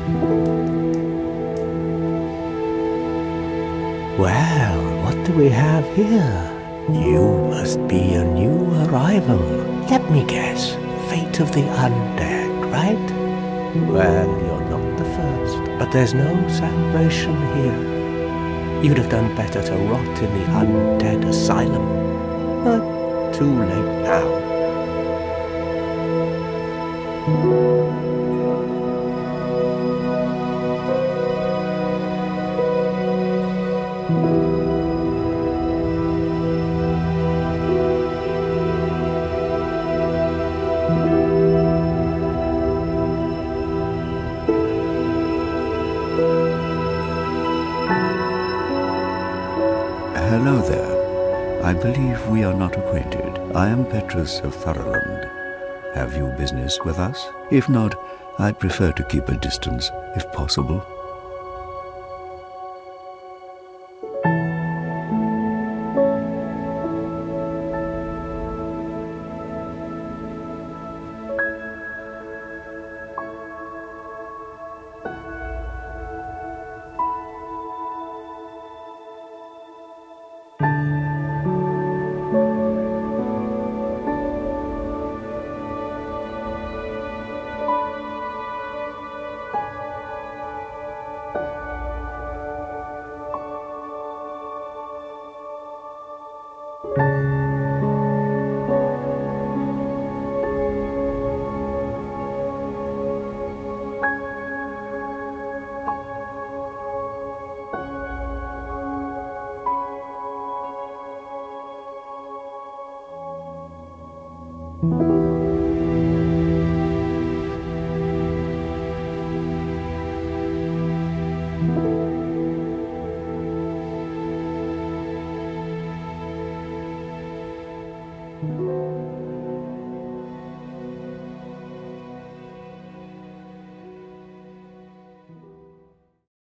Well, what do we have here? You must be a new arrival. Let me guess. Fate of the undead, right? Well, you're not the first, but there's no salvation here. You'd have done better to rot in the undead asylum. But too late now. Hello there. I believe we are not acquainted. I am Petrus of Thoroland. Have you business with us? If not, I'd prefer to keep a distance, if possible.